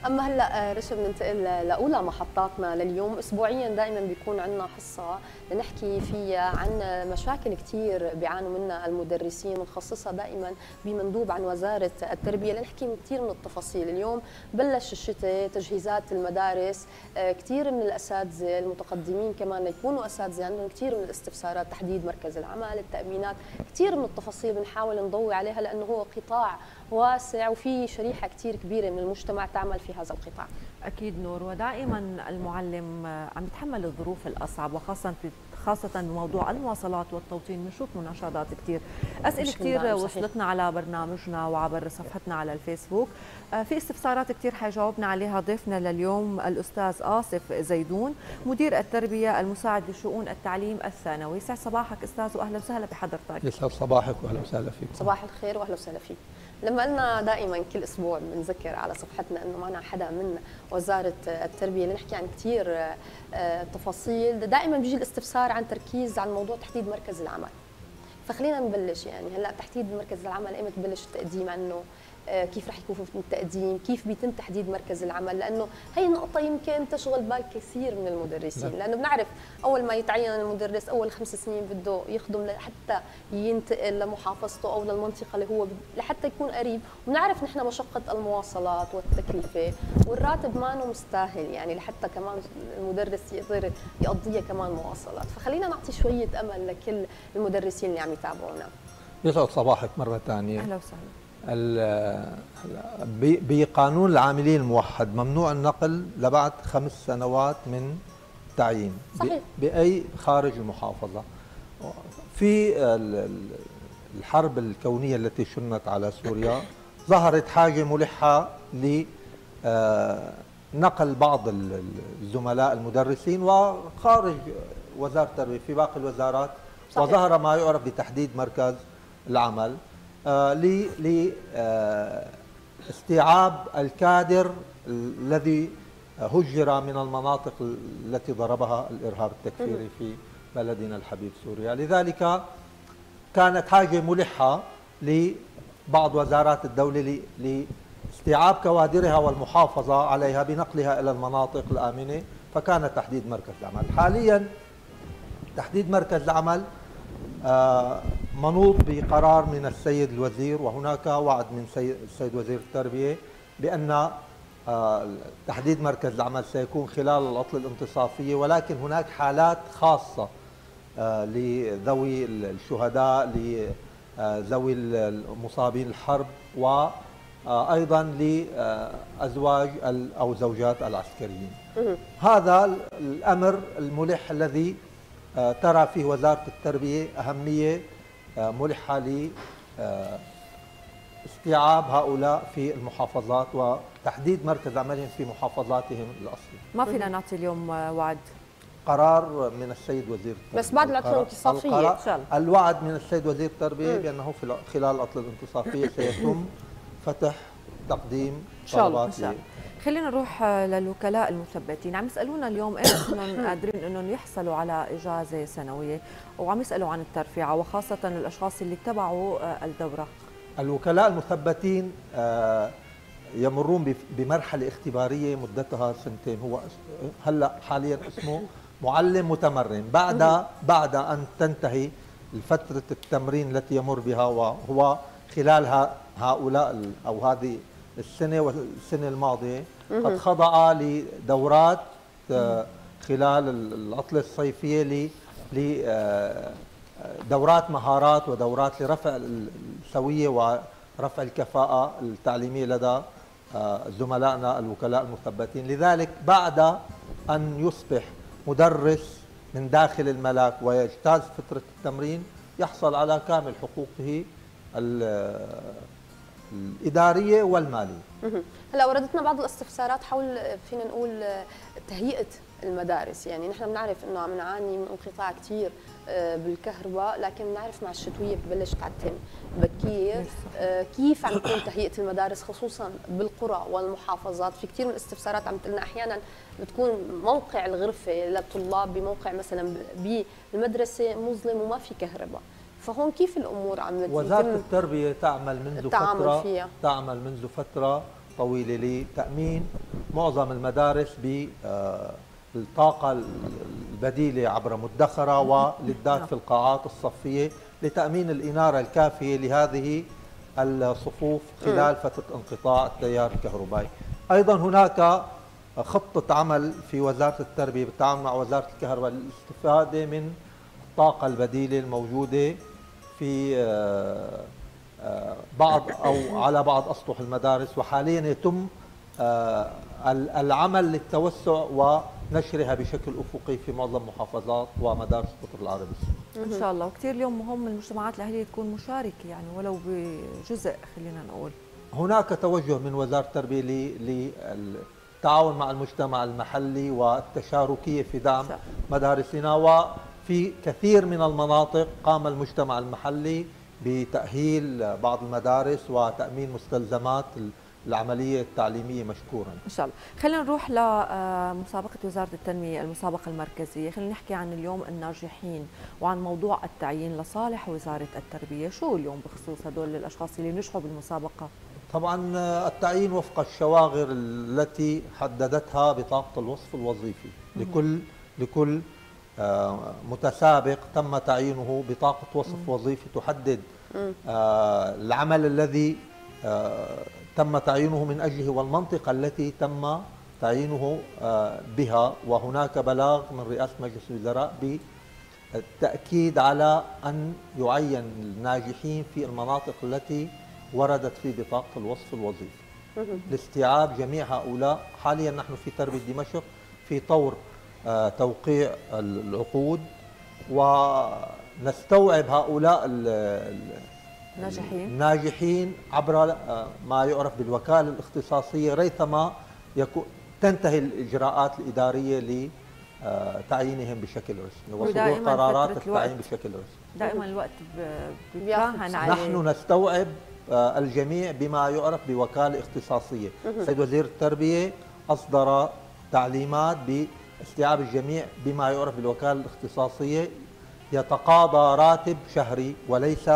اما هلا رشا بننتقل لاولى محطاتنا لليوم. اسبوعيا دائما بيكون عندنا حصه لنحكي فيها عن مشاكل كثير بيعانوا منها المدرسين، ونخصصها دائما بمندوب عن وزاره التربيه لنحكي من كثير من التفاصيل. اليوم بلش الشتاء، تجهيزات المدارس، كثير من الاساتذه المتقدمين كمان ليكونوا اساتذه عندهم كثير من الاستفسارات، تحديد مركز العمل، التامينات، كثير من التفاصيل بنحاول نضوي عليها لانه هو قطاع واسع وفي شريحه كثير كبيره من المجتمع تعمل في هذا القطاع. أكيد نور، ودائما المعلم عم يتحمل الظروف الأصعب، خاصة بموضوع المواصلات والتوطين. بنشوف مناشدات كثير، أسئلة كثير وصلتنا على برنامجنا وعبر صفحتنا على الفيسبوك. في استفسارات كثير حيجاوبنا عليها ضيفنا لليوم الأستاذ آصف زيدون، مدير التربية المساعد لشؤون التعليم الثانوي. يسعد صباحك أستاذ وأهلا وسهلا بحضرتك. يسعد صباحك وأهلا وسهلا فيك. صباح الخير وأهلا وسهلا فيك. لما قلنا دائما كل اسبوع بنذكر على صفحتنا انه معنا حدا من وزاره التربيه لنحكي عن كثير تفاصيل، دائما بيجي الاستفسار عن تركيز على موضوع تحديد مركز العمل. فخلينا نبلش، يعني هلا تحديد مركز العمل ايمتى ببلش التقديم عنه؟ كيف رح يكون في التقديم؟ كيف بيتم تحديد مركز العمل؟ لانه هي النقطه يمكن تشغل بال كثير من المدرسين، لانه بنعرف اول ما يتعين المدرس اول 5 سنين بده يخدم لحتى ينتقل لمحافظته او للمنطقه اللي هو لحتى يكون قريب، وبنعرف نحن مشقه المواصلات والتكلفه والراتب ما مستاهل، يعني لحتى كمان المدرس يقدر يقضيها كمان مواصلات. فخلينا نعطي شويه امل لكل المدرسين اللي عم يتابعونا. يسعد صباحك مره ثانيه. اهلا وسهلا. بقانون العاملين الموحد ممنوع النقل لبعد 5 سنوات من تعيين. صحيح. بأي خارج المحافظة. في الحرب الكونية التي شنت على سوريا ظهرت حاجة ملحة لنقل بعض الزملاء المدرسين وخارج وزارة التربية في باقي الوزارات. صحيح. وظهر ما يعرف بتحديد مركز العمل لاستيعاب الكادر الذي هجر من المناطق التي ضربها الإرهاب التكفيري في بلدنا الحبيب سوريا. لذلك كانت حاجة ملحة لبعض وزارات الدولة لاستيعاب كوادرها والمحافظة عليها بنقلها إلى المناطق الآمنة، فكان تحديد مركز العمل. حاليا تحديد مركز العمل منوط بقرار من السيد الوزير، وهناك وعد من السيد وزير التربية بأن تحديد مركز العمل سيكون خلال العطلة الانتصافية، ولكن هناك حالات خاصة لذوي الشهداء، لذوي المصابين الحرب، وأيضا لأزواج أو زوجات العسكريين. هذا الأمر الملح الذي ترى فيه وزارة التربية أهمية ملحة لاستيعاب هؤلاء في المحافظات وتحديد مركز عملهم في محافظاتهم الأصلية. ما فينا نعطي اليوم وعد. قرار من السيد وزير التربية بس بعد العطلة الانتصافية إن شاء الله. الوعد من السيد وزير التربية بأنه خلال العطلة الانتصافية سيتم فتح تقديم طلبات. خلينا نروح للوكلاء المثبتين. عم يسالونا اليوم ايش انهم قادرين انهم يحصلوا على اجازه سنويه، وعم يسالوا عن الترفيعه وخاصه الاشخاص اللي اتبعوا الدوره. الوكلاء المثبتين يمرون بمرحله اختباريه مدتها 2 سنين. هو هلا حاليا اسمه معلم متمرن. بعد ان تنتهي فتره التمرين التي يمر بها، وهو خلال هؤلاء او هذه السنة والسنة الماضية قد خضع لدورات خلال العطلة الصيفية لدورات مهارات ودورات لرفع السوية ورفع الكفاءة التعليمية لدى زملائنا الوكلاء المثبتين. لذلك بعد أن يصبح مدرس من داخل الملاك ويجتاز فترة التمرين يحصل على كامل حقوقه الإدارية والمالية. هلا وردتنا بعض الاستفسارات حول فينا نقول تهيئة المدارس، يعني نحن بنعرف انه عم نعاني من انقطاع كثير بالكهرباء، لكن بنعرف مع الشتوية ببلش تعتم بكير. كيف عم تكون تهيئة المدارس خصوصا بالقرى والمحافظات؟ في كثير من الاستفسارات عم تقلنا احيانا بتكون موقع الغرفة للطلاب بموقع مثلا بالمدرسة مظلم وما في كهرباء، فهون كيف الامور عم وزارة التربية تعمل منذ فترة طويلة لتأمين معظم المدارس بالطاقة البديلة عبر مدخرة وللدات في القاعات الصفية لتأمين الإنارة الكافية لهذه الصفوف خلال فترة انقطاع التيار الكهربائي. أيضا هناك خطة عمل في وزارة التربية بالتعاون مع وزارة الكهرباء للاستفادة من الطاقة البديلة الموجودة في بعض أو على بعض أسطح المدارس، وحاليا يتم العمل للتوسع ونشرها بشكل أفقي في معظم محافظات ومدارس القطر العربي. إن شاء الله. وكثير اليوم مهم المجتمعات الأهلية تكون مشاركة يعني ولو بجزء، خلينا نقول. هناك توجه من وزارة التربية للتعاون مع المجتمع المحلي والتشاركية في دعم مدارسنا، وفي كثير من المناطق قام المجتمع المحلي بتأهيل بعض المدارس وتأمين مستلزمات العملية التعليمية مشكورا. إن شاء الله. خلينا نروح لمسابقة وزارة التنمية، المسابقة المركزية. خلينا نحكي عن اليوم الناجحين وعن موضوع التعيين لصالح وزارة التربية. شو اليوم بخصوص هدول الأشخاص اللي نجحوا بالمسابقة؟ طبعا التعيين وفق الشواغر التي حددتها بطاقة الوصف الوظيفي لكل متسابق تم تعيينه بطاقة وصف وظيفي تحدد العمل الذي تم تعيينه من أجله والمنطقة التي تم تعيينه بها. وهناك بلاغ من رئاسة مجلس الوزراء بالتأكيد على أن يعين الناجحين في المناطق التي وردت في بطاقة الوصف الوظيفي لاستيعاب جميع هؤلاء. حاليا نحن في تربية دمشق في طور توقيع العقود ونستوعب هؤلاء الناجحين عبر ما يعرف بالوكالة الاختصاصية ريثما تنتهي الإجراءات الإدارية لتعيينهم بشكل رسمي وصدور قرارات التعيين بشكل رسمي. دائما الوقت بيراهن عليه. نحن نستوعب الجميع بما يعرف بوكالة اختصاصية. السيد وزير التربية أصدر تعليمات باستيعاب الجميع بما يعرف بالوكالة الاختصاصية، يتقاضى راتب شهري وليس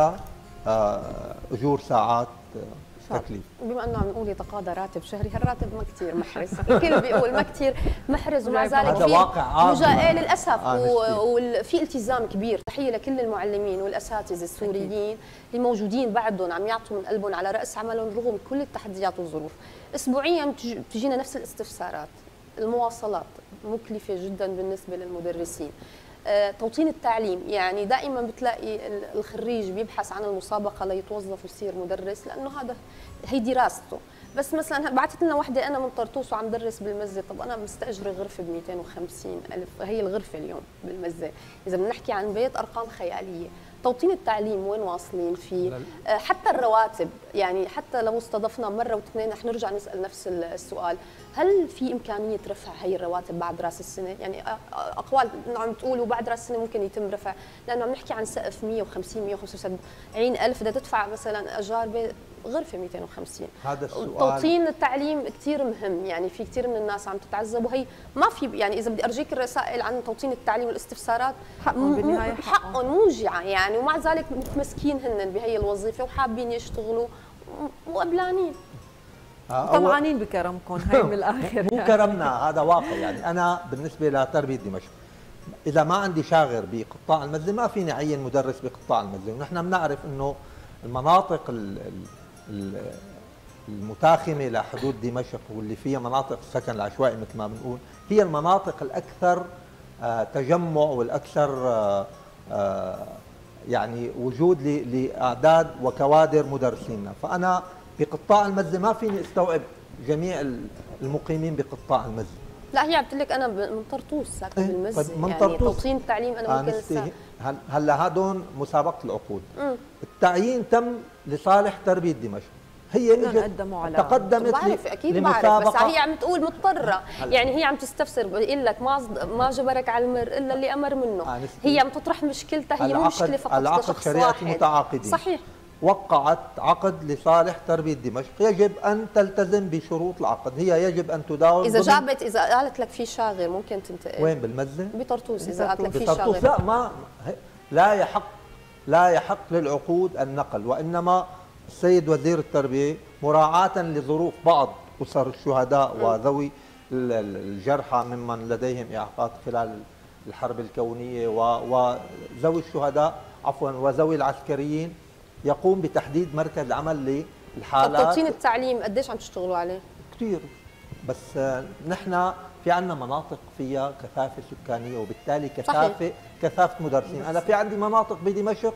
أجور ساعات تكليف. بما انه عم نقول يتقاضى راتب شهري، هالراتب ما كثير محرز، الكل بيقول ما كثير محرز، ومع ذلك في مجال للاسف وفي التزام كبير. تحيه لكل المعلمين والاساتذه السوريين اللي موجودين بعدهم عم يعطوا من قلبهم على راس عملهم رغم كل التحديات والظروف. اسبوعيا بتجينا نفس الاستفسارات. المواصلات مكلفه جدا بالنسبه للمدرسين. توطين التعليم، يعني دائما بتلاقي الخريج بيبحث عن المسابقه ليتوظف ويصير مدرس لانه هي دراسته. بس مثلا بعثت لنا وحده انا من طرطوس وعم درس بالمزه، طب انا مستاجره غرفه ب 250,000، هي الغرفه اليوم بالمزه. اذا بنحكي عن بيت ارقام خياليه. توطين التعليم وين واصلين فيه؟ حتى الرواتب، يعني حتى لو استضفنا مره واثنين رح نرجع نسال نفس السؤال، هل في امكانيه رفع هي الرواتب بعد راس السنه؟ يعني اقوال عم تقولوا بعد راس السنه ممكن يتم رفع، لانه عم نحكي عن سقف 150 175 الف، بدها تدفع مثلا اجار بيت غرفه 250. هذا السؤال. توطين التعليم كثير مهم، يعني في كثير من الناس عم تتعذب، وهي ما في، يعني اذا بدي ارجيك الرسائل عن توطين التعليم والاستفسارات حقهم بالنهايه حقهم موجعه يعني، ومع ذلك متمسكين هن بهي الوظيفه وحابين يشتغلوا وقبلانين طمعانين بكرمكم. هي من الاخر مو كرمنا، هذا واقع. يعني انا بالنسبه لتربيه دمشق اذا ما عندي شاغر بقطاع المزه ما فيني اعين مدرس بقطاع المزه، ونحن بنعرف انه المناطق المتاخمه لحدود دمشق واللي فيها مناطق السكن العشوائي مثل ما بنقول هي المناطق الاكثر تجمع والاكثر يعني وجود لاعداد وكوادر مدرسينا. فانا بقطاع المزه ما فيني استوعب جميع المقيمين بقطاع المزه. لا هي عم تقول لك انا من طرطوس ساكنه بالمزه، يعني توطين التعليم انا ممكن لسه. هلا هدول مسابقه العقود. التعيين تم لصالح تربيه دمشق، هي تقدمت بعرف اكيد بعرف، بس هي عم تقول مضطره، يعني هي عم تستفسر بيقول لك ما جبرك على المر الا اللي امر منه. هي عم تطرح مشكلتها، هي مو مشكله فقط العقد شريعه المتعاقدين صحيح، وقعت عقد لصالح تربيه دمشق، يجب ان تلتزم بشروط العقد، هي يجب ان تداول. اذا قالت لك في شاغر ممكن تنتقل. وين بالمزه؟ بطرطوس. اذا قالت لك في شاغر لا لا يحق للعقود النقل، وانما السيد وزير التربيه مراعاه لظروف بعض اسر الشهداء وذوي الجرحى ممن لديهم إعاقات خلال الحرب الكونية وذوي الشهداء عفوا وذوي العسكريين، يقوم بتحديد مركز عمل للحالات. توطين التعليم قديش عم تشتغلوا عليه؟ كثير، بس نحن في عندنا مناطق فيها كثافة سكانية وبالتالي كثافة مدرسين. أنا في عندي مناطق بدمشق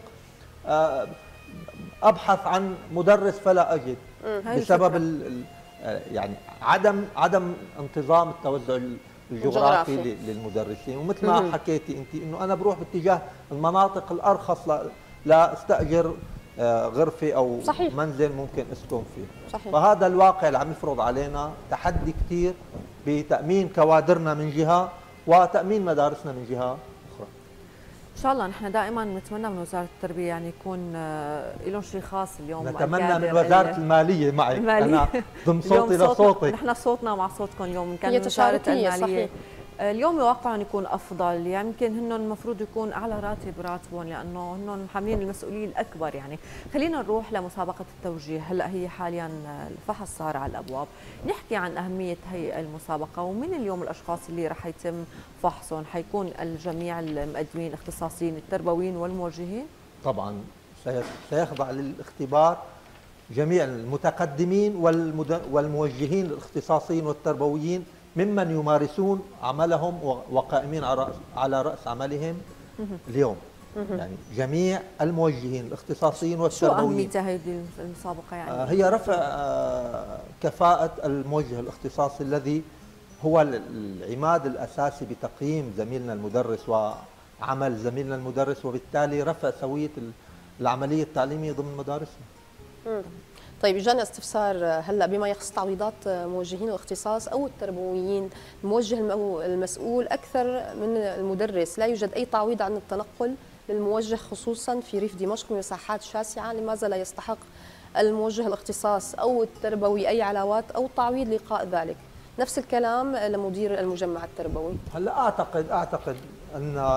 أبحث عن مدرس فلا أجد بسبب يعني عدم انتظام التوزع الجغرافي للمدرسين. ومثل ما حكيتي أنت إنه أنا بروح باتجاه المناطق الأرخص لاستأجر غرفة أو صحيح. منزل ممكن أسكن فيه. صحيح. فهذا الواقع اللي عم يفرض علينا تحدي كثير بتأمين كوادرنا من جهة وتأمين مدارسنا من جهة أخرى. ان شاء الله نحن دائما نتمنى من وزاره التربيه يعني يكون لهم شيء خاص اليوم. نتمنى من وزاره الماليه معك انا ضم صوتي لصوتك. نحن صوتنا مع صوتكم اليوم. كان هي وزاره تشاركيه الماليه صحيح. اليوم واقعهم يكون افضل، يعني يمكن هن المفروض يكون اعلى راتبهم لانه هن حاملين المسؤوليه الاكبر. يعني خلينا نروح لمسابقه التوجيه، هلا هي حاليا الفحص صار على الابواب، نحكي عن اهميه هي المسابقه ومن اليوم الاشخاص اللي رح يتم فحصهم، حيكون الجميع المقدمين الاختصاصيين التربويين والموجهين؟ طبعا سيخضع للاختبار جميع المتقدمين والموجهين الاختصاصيين والتربويين ممن يمارسون عملهم وقائمين على رأس عملهم اليوم. يعني جميع الموجهين الاختصاصيين والتربويين. شو أهمية هذه المسابقة يعني؟ هي رفع كفاءة الموجه الاختصاصي الذي هو العماد الأساسي بتقييم زميلنا المدرس وعمل زميلنا المدرس، وبالتالي رفع سوية العملية التعليمية ضمن مدارسنا. طيب اجانا استفسار هلا بما يخص تعويضات موجهين الاختصاص او التربويين، الموجه المسؤول اكثر من المدرس، لا يوجد اي تعويض عن التنقل للموجه خصوصا في ريف دمشق بمساحات شاسعه، لماذا لا يستحق الموجه الاختصاص او التربوي اي علاوات او تعويض لقاء ذلك؟ نفس الكلام لمدير المجمع التربوي. هلا اعتقد ان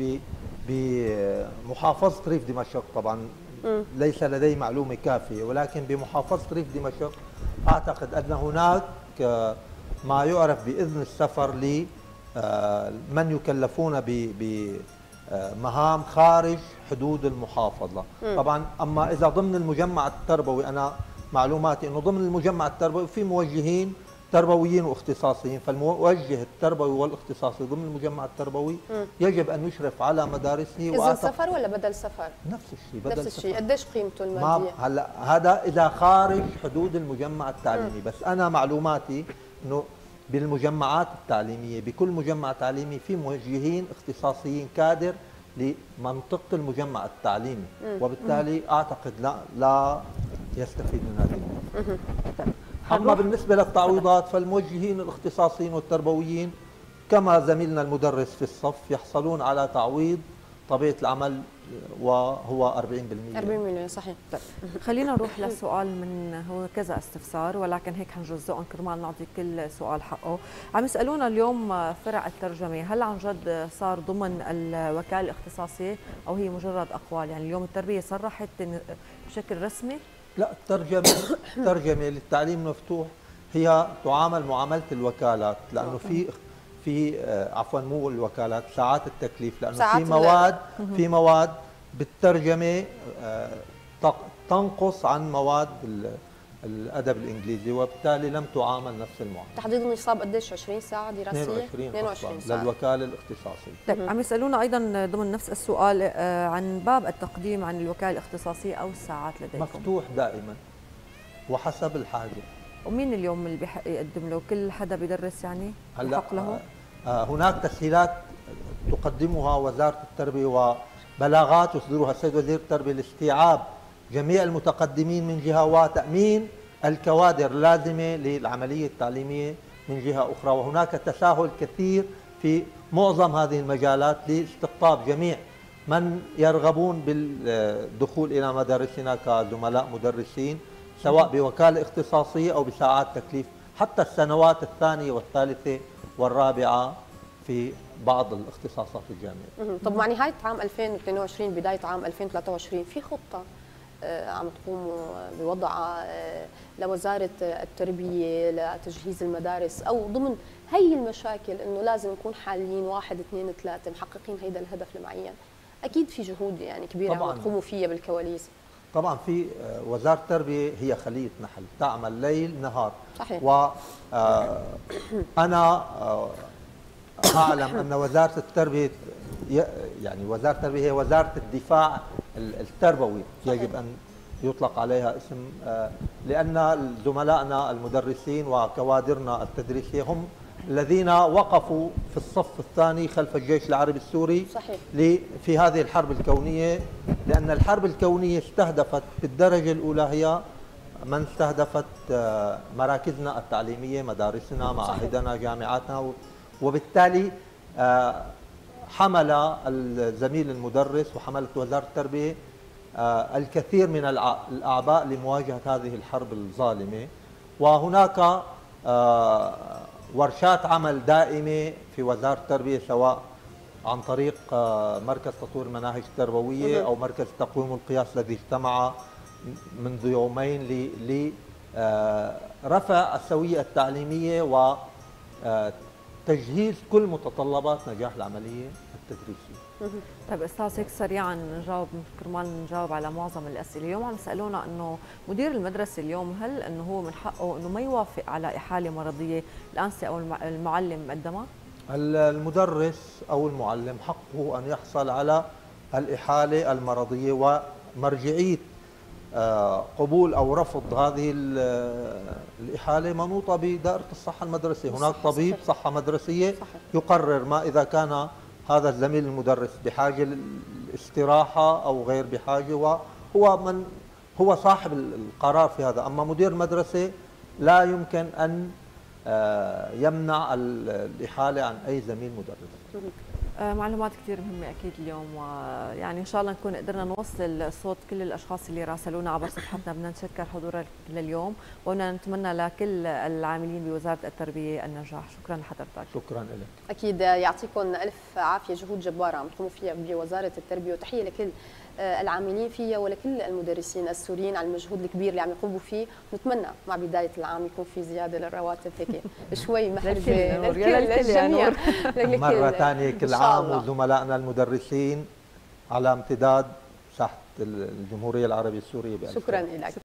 بمحافظه ريف دمشق طبعا ليس لدي معلومة كافية، ولكن بمحافظة ريف دمشق أعتقد أن هناك ما يعرف بإذن السفر لمن يكلفون بمهام خارج حدود المحافظة. طبعا أما إذا ضمن المجمع التربوي، أنا معلوماتي أنه ضمن المجمع التربوي في موجهين تربويين واختصاصيين، فالموجه التربوي والاختصاصي ضمن المجمع التربوي يجب ان يشرف على مدارسه. إذن سفر ولا بدل سفر؟ نفس الشيء، بدل نفس الشيء. قديش قيمته الماديه؟ هلا هذا اذا خارج حدود المجمع التعليمي، بس انا معلوماتي انه بالمجمعات التعليميه بكل مجمع تعليمي في موجهين اختصاصيين كادر لمنطقه المجمع التعليمي، وبالتالي اعتقد لا يستفيد من هذه النقطه. أما بالنسبة للتعويضات فالموجهين الاختصاصيين والتربويين كما زميلنا المدرس في الصف يحصلون على تعويض طبيعة العمل وهو 40%. 40% صحيح. طيب خلينا نروح للسؤال، من هو كذا استفسار ولكن هيك حنجزئهم كرمال نعطي كل سؤال حقه. عم يسألونا اليوم فرق الترجمة هل عن جد صار ضمن الوكالة الاختصاصية أو هي مجرد أقوال؟ يعني اليوم التربية صرحت بشكل رسمي؟ لا، الترجمة للتعليم المفتوح هي تعامل معاملة الوكالات، لأنه في عفوا مو الوكالات، ساعات التكليف، لأنه في مواد بالترجمة تنقص عن مواد الأدب الإنجليزي، وبالتالي لم تعامل نفس المعاملة. تحديد النصاب قديش؟ 20 ساعة دراسية؟ 22 ساعة للوكالة الاختصاصية. طيب عم يسألونا أيضا ضمن نفس السؤال عن باب التقديم عن الوكالة الاختصاصية أو الساعات لديكم؟ مفتوح دائما وحسب الحاجة. ومين اليوم اللي بيحق يقدم له؟ كل حدا بيدرس يعني يحق له؟ هناك تسهيلات تقدمها وزارة التربية وبلاغات يصدرها السيد وزير التربية لاستيعاب جميع المتقدمين من جهة وتأمين الكوادر اللازمة للعملية التعليمية من جهة أخرى. وهناك تساهل كثير في معظم هذه المجالات لاستقطاب جميع من يرغبون بالدخول إلى مدارسنا كزملاء مدرسين، سواء بوكالة اختصاصية أو بساعات تكليف، حتى السنوات الثانية والثالثة والرابعة في بعض الاختصاصات الجامعية. طب مع نهاية عام 2022 بداية عام 2023 في خطة عم تقوموا بوضعها لوزارة التربية لتجهيز المدارس، أو ضمن هي المشاكل إنه لازم نكون حالين 1 2 3 محققين هيدا الهدف المعين؟ أكيد في جهود يعني كبيرة عم تقوموا فيها بالكواليس. طبعا في وزارة التربية هي خلية نحل تعمل ليل نهار. صحيح. وأنا أعلم أن وزارة التربية، يعني وزارة التربية هي وزارة الدفاع التربوي، يجب أن يطلق عليها اسم، لأن زملائنا المدرسين وكوادرنا التدريسية هم الذين وقفوا في الصف الثاني خلف الجيش العربي السوري. صحيح. في هذه الحرب الكونية، لأن الحرب الكونية استهدفت بالدرجة الأولى هي من استهدفت مراكزنا التعليمية، مدارسنا، معاهدنا، جامعاتنا، وبالتالي حمل الزميل المدرس وحملت وزارة التربية الكثير من الأعباء لمواجهة هذه الحرب الظالمة. وهناك ورشات عمل دائمة في وزارة التربية، سواء عن طريق مركز تطوير المناهج التربوية أو مركز التقويم والقياس الذي اجتمع منذ يومين لرفع السوية التعليمية وتجهيز كل متطلبات نجاح العملية التدريسية. طيب استاذ، هيك سريعا نجاوب كرمال نجاوب على معظم الاسئله. اليوم عم يسالونا انه مدير المدرسه اليوم هل انه هو من حقه انه ما يوافق على احاله مرضيه الانسه او المعلم قدمها؟ المدرس او المعلم حقه ان يحصل على الاحاله المرضيه، ومرجعيه قبول او رفض هذه الاحاله منوطه بدائره الصحه المدرسيه. هناك طبيب صحه مدرسيه يقرر ما اذا كان هذا الزميل المدرس بحاجه للاستراحه او غير بحاجه، هو صاحب القرار في هذا. اما مدير المدرسه لا يمكن ان يمنع الإحالة عن أي زميل مدرس. معلومات كثير مهمة أكيد اليوم، ويعني إن شاء الله نكون قدرنا نوصل صوت كل الأشخاص اللي راسلونا عبر صفحتنا. بدنا نشكر حضورك لليوم، وبدنا نتمنى لكل العاملين بوزارة التربية النجاح. شكرا لحضرتك. شكرا لك. أكيد يعطيكم ألف عافية، جهود جبارة عم تقوموا فيها بوزارة التربية، وتحية لكل العاملين فيها ولكل المدرسين السوريين على المجهود الكبير اللي عم يقوموا فيه. نتمنى مع بداية العام يكون في زيادة للرواتب هيك شوي محرجة للجميع. مرة ثانية كل عام وزملائنا المدرسين على امتداد ساحة الجمهورية العربية السورية. شكرا لك.